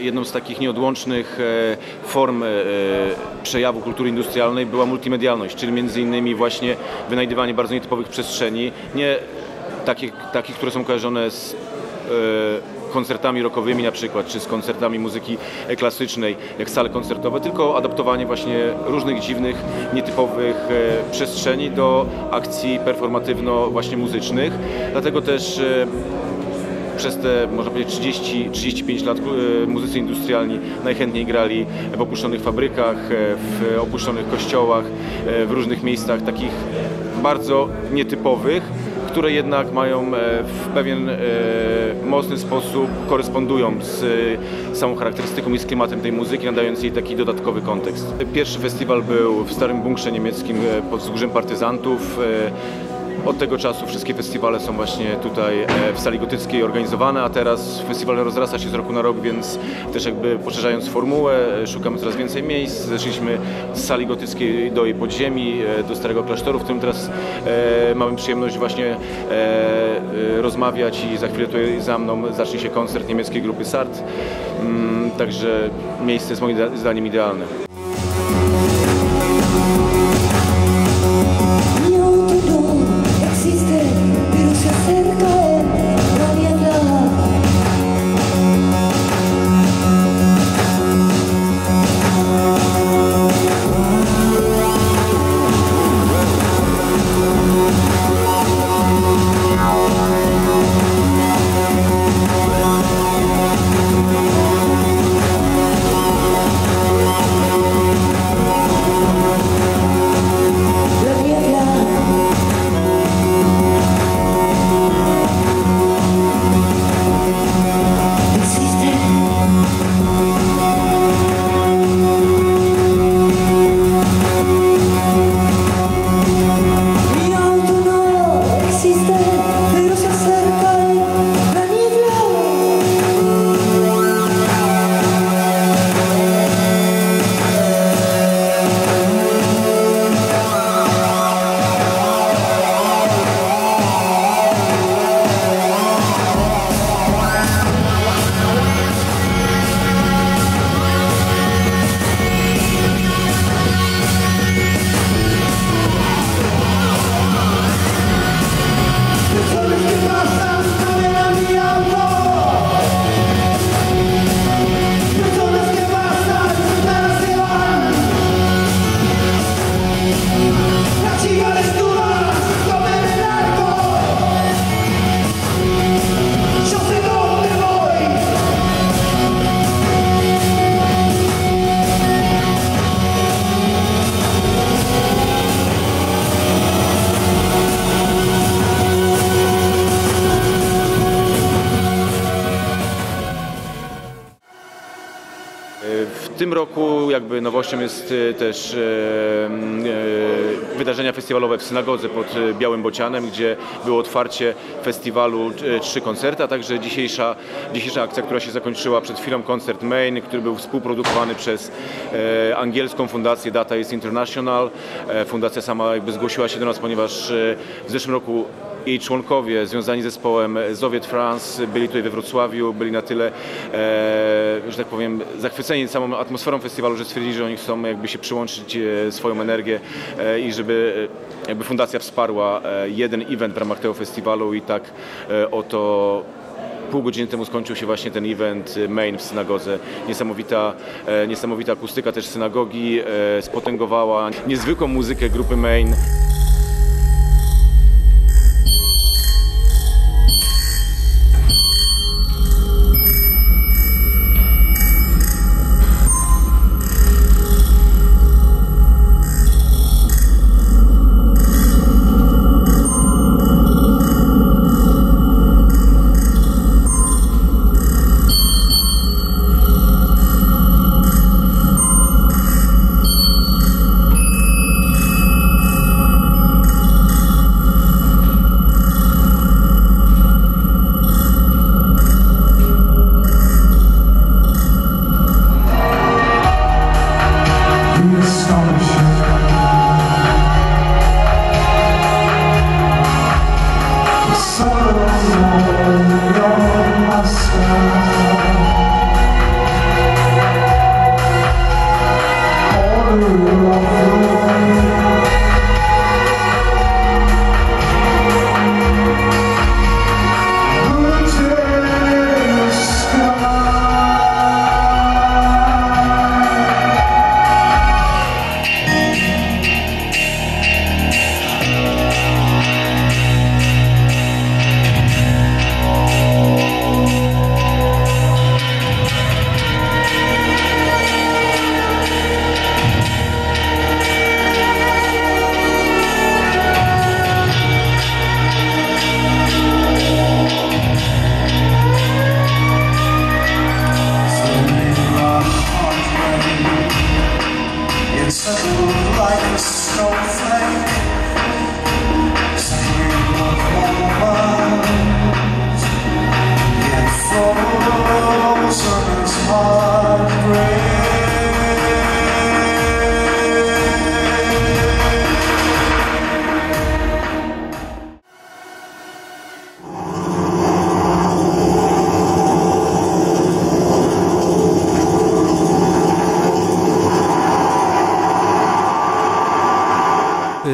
jedną z takich nieodłącznych form przejawu kultury industrialnej była multimedialność, czyli między innymi właśnie wynajdywanie bardzo nietypowych przestrzeni, nie takich, które są kojarzone z koncertami rockowymi na przykład, czy z koncertami muzyki klasycznej, jak sale koncertowe, tylko adaptowanie właśnie różnych dziwnych, nietypowych przestrzeni do akcji performatywno właśnie muzycznych. Dlatego też przez te, można powiedzieć, 30-35 lat muzycy industrialni najchętniej grali w opuszczonych fabrykach, w opuszczonych kościołach, w różnych miejscach takich bardzo nietypowych, które jednak mają w pewien mocny sposób korespondują z samą charakterystyką i z klimatem tej muzyki, nadając jej taki dodatkowy kontekst. Pierwszy festiwal był w Starym Bunkrze Niemieckim pod wzgórzem Partyzantów. Od tego czasu wszystkie festiwale są właśnie tutaj w sali gotyckiej organizowane, a teraz festiwal rozrasta się z roku na rok, więc też jakby poszerzając formułę, szukamy coraz więcej miejsc. Zeszliśmy z sali gotyckiej do jej podziemi, do Starego Klasztoru, w którym teraz mamy przyjemność właśnie rozmawiać i za chwilę tutaj za mną zacznie się koncert niemieckiej grupy Sart. Także miejsce jest moim zdaniem idealne. W tym roku jakby nowością jest też wydarzenia festiwalowe w synagodze pod Białym Bocianem, gdzie było otwarcie festiwalu 3 koncerty, a także dzisiejsza akcja, która się zakończyła przed chwilą, koncert Main, który był współprodukowany przez angielską fundację Data East International. Fundacja sama jakby zgłosiła się do nas, ponieważ w zeszłym roku jej członkowie związani z zespołem Soviet France byli tutaj we Wrocławiu, byli na tyle, że tak powiem, zachwyceni samą atmosferą festiwalu, że stwierdzili, że oni chcą jakby się przyłączyć swoją energię i żeby jakby fundacja wsparła jeden event w ramach tego festiwalu i tak oto pół godziny temu skończył się właśnie ten event Main w synagodze. Niesamowita akustyka też synagogi spotęgowała niezwykłą muzykę grupy Main.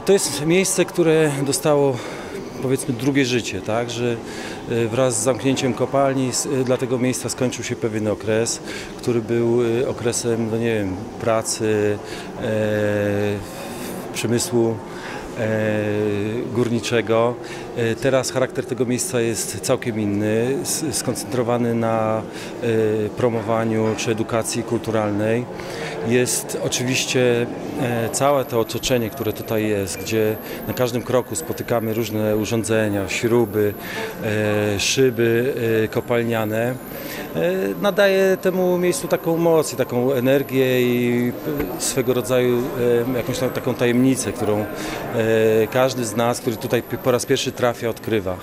To jest miejsce, które dostało, powiedzmy, drugie życie, tak, że wraz z zamknięciem kopalni dla tego miejsca skończył się pewien okres, który był okresem, no nie wiem, pracy, przemysłu górniczego. Teraz charakter tego miejsca jest całkiem inny, skoncentrowany na promowaniu czy edukacji kulturalnej. Jest oczywiście całe to otoczenie, które tutaj jest, gdzie na każdym kroku spotykamy różne urządzenia, śruby, szyby kopalniane. Nadaje temu miejscu taką moc i taką energię i swego rodzaju jakąś taką tajemnicę, którą każdy z nas, który tutaj po raz pierwszy trafia, odkrywa.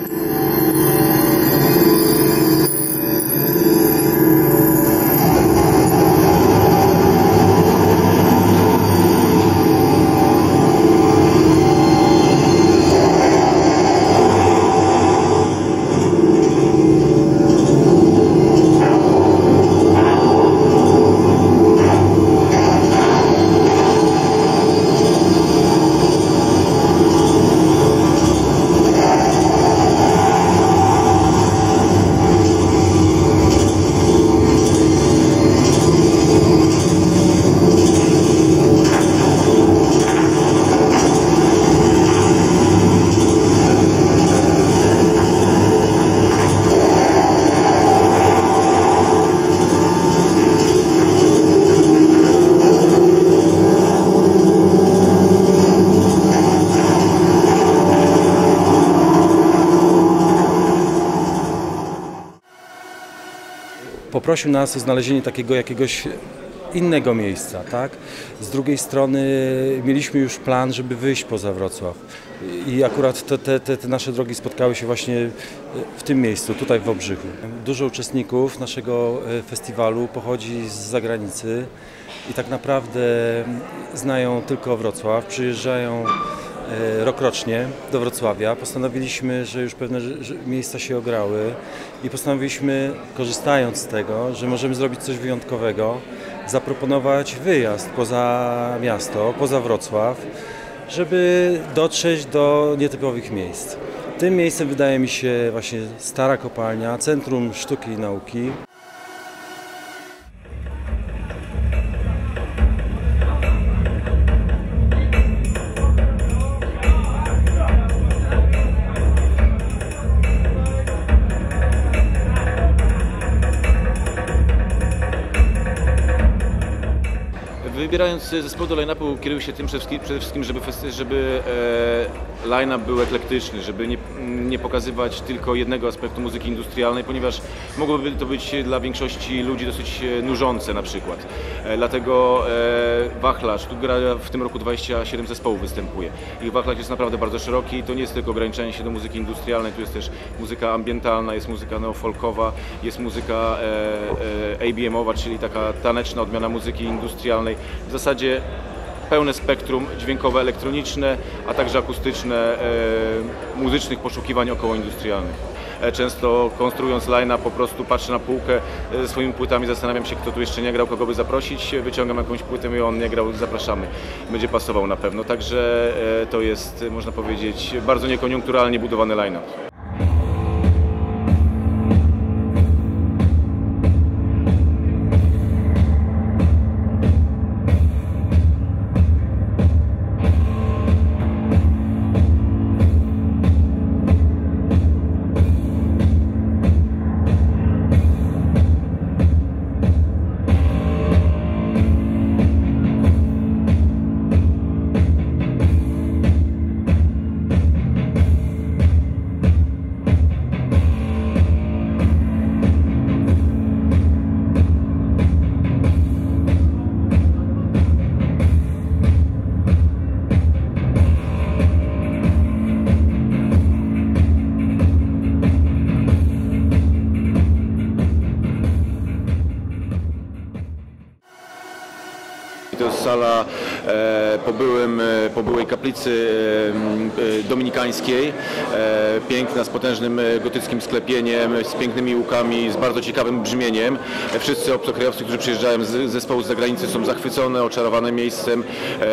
Poprosił nas o znalezienie takiego jakiegoś innego miejsca, tak? Z drugiej strony mieliśmy już plan, żeby wyjść poza Wrocław i akurat te nasze drogi spotkały się właśnie w tym miejscu, tutaj w Wałbrzychu. Dużo uczestników naszego festiwalu pochodzi z zagranicy i tak naprawdę znają tylko Wrocław, przyjeżdżają rokrocznie do Wrocławia. Postanowiliśmy, że już pewne miejsca się ograły i postanowiliśmy, korzystając z tego, że możemy zrobić coś wyjątkowego, zaproponować wyjazd poza miasto, poza Wrocław, żeby dotrzeć do nietypowych miejsc. Tym miejscem wydaje mi się właśnie Stara Kopalnia, Centrum Sztuki i Nauki. Wybierając zespoł do line-upu, kieruję się tym przede wszystkim, żeby line-up był eklektyczny, żeby nie pokazywać tylko jednego aspektu muzyki industrialnej, ponieważ mogłoby to być dla większości ludzi dosyć nużące na przykład. Dlatego wachlarz, tu gra w tym roku 27 zespołów występuje. Ich wachlarz jest naprawdę bardzo szeroki i to nie jest tylko ograniczenie się do muzyki industrialnej, tu jest też muzyka ambientalna, jest muzyka neofolkowa, jest muzyka ABM-owa, czyli taka taneczna odmiana muzyki industrialnej. W zasadzie pełne spektrum dźwiękowe, elektroniczne, a także akustyczne muzycznych poszukiwań okołoindustrialnych. Często konstruując line-up po prostu patrzę na półkę ze swoimi płytami, zastanawiam się, kto tu jeszcze nie grał, kogo by zaprosić, wyciągam jakąś płytę i on nie grał, zapraszamy. Będzie pasował na pewno, także to jest, można powiedzieć, bardzo niekoniunkturalnie budowany line-up. To jest sala po byłej kaplicy dominikańskiej, piękna, z potężnym gotyckim sklepieniem, z pięknymi łukami, z bardzo ciekawym brzmieniem. Wszyscy obcokrajowcy, którzy przyjeżdżają z zespołu z zagranicy, są zachwycone, oczarowane miejscem,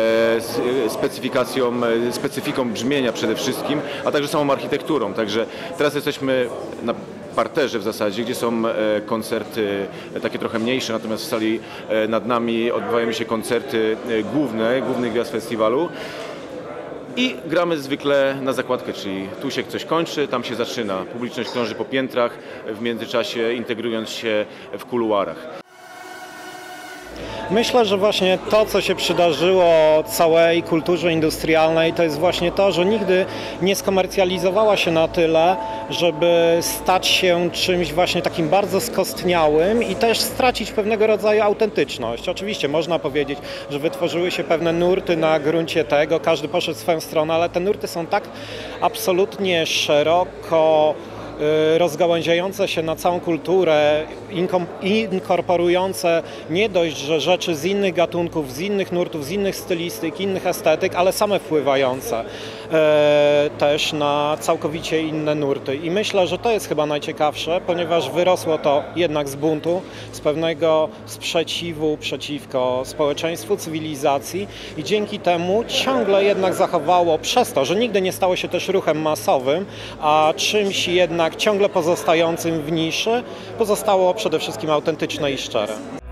specyfiką brzmienia przede wszystkim, a także samą architekturą. Także teraz jesteśmy na parterze w zasadzie, gdzie są koncerty takie trochę mniejsze, natomiast w sali nad nami odbywają się koncerty głównych gwiazd festiwalu. I gramy zwykle na zakładkę, czyli tu się coś kończy, tam się zaczyna. Publiczność krąży po piętrach, w międzyczasie integrując się w kuluarach. Myślę, że właśnie to, co się przydarzyło całej kulturze industrialnej, to jest właśnie to, że nigdy nie skomercjalizowała się na tyle, żeby stać się czymś właśnie takim bardzo skostniałym i też stracić pewnego rodzaju autentyczność. Oczywiście można powiedzieć, że wytworzyły się pewne nurty na gruncie tego, każdy poszedł w swoją stronę, ale te nurty są tak absolutnie szeroko rozgałęziające się na całą kulturę, inkorporujące nie dość, że rzeczy z innych gatunków, z innych nurtów, z innych stylistyk, innych estetyk, ale same wpływające też na całkowicie inne nurty. I myślę, że to jest chyba najciekawsze, ponieważ wyrosło to jednak z buntu, z pewnego sprzeciwu przeciwko społeczeństwu, cywilizacji i dzięki temu ciągle jednak zachowało, przez to, że nigdy nie stało się też ruchem masowym, a czymś jednak ciągle pozostającym w niszy, pozostało przede wszystkim autentyczne i szczere.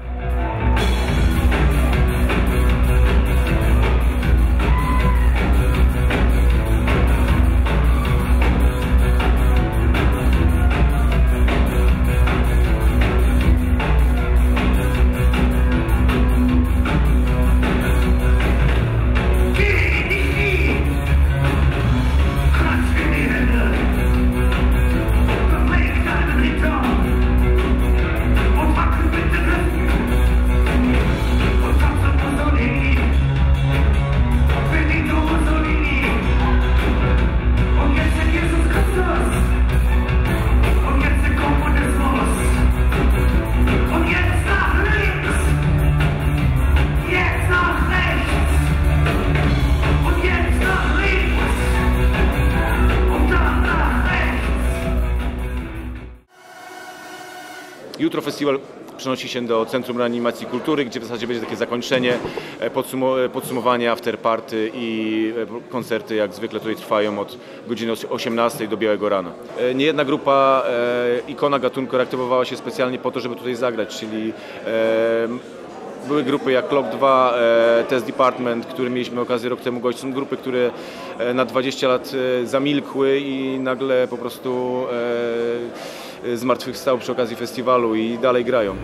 Jutro festiwal przenosi się do Centrum Reanimacji Kultury, gdzie w zasadzie będzie takie zakończenie, podsumowanie, afterparty i koncerty jak zwykle tutaj trwają od godziny 18 do białego rana. Niejedna grupa, ikona gatunku, aktywowała się specjalnie po to, żeby tutaj zagrać, czyli były grupy jak Clock 2, Test Department, które mieliśmy okazję rok temu gościć. Są grupy, które na 20 lat zamilkły i nagle po prostu zmartwychwstały przy okazji festiwalu i dalej grają.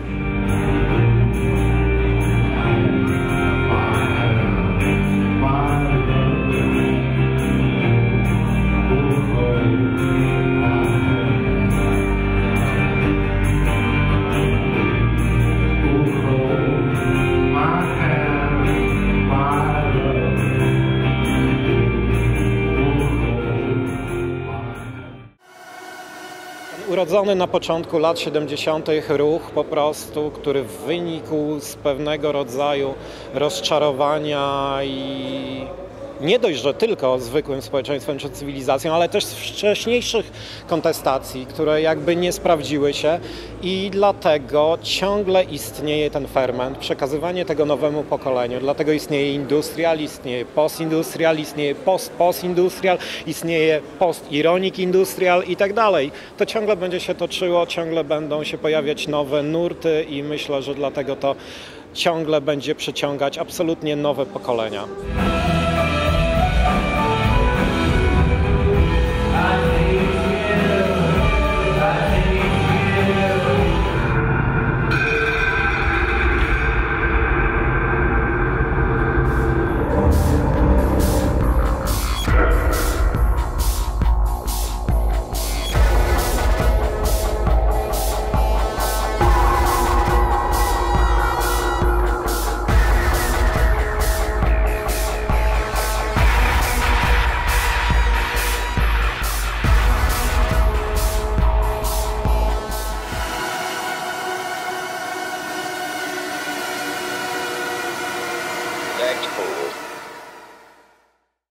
Urodzony na początku lat 70. ruch po prostu, który wynikł z pewnego rodzaju rozczarowania i nie dość, że tylko zwykłym społeczeństwem czy cywilizacją, ale też z wcześniejszych kontestacji, które jakby nie sprawdziły się i dlatego ciągle istnieje ten ferment, przekazywanie tego nowemu pokoleniu. Dlatego istnieje industrial, istnieje postindustrial, istnieje post-postindustrial, istnieje post-ironic industrial i tak dalej. To ciągle będzie się toczyło, ciągle będą się pojawiać nowe nurty i myślę, że dlatego to ciągle będzie przyciągać absolutnie nowe pokolenia. Deck 4.